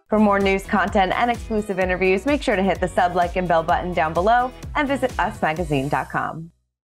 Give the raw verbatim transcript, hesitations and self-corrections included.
For more news content and exclusive interviews, make sure to hit the sub, like, and bell button down below and visit us magazine dot com.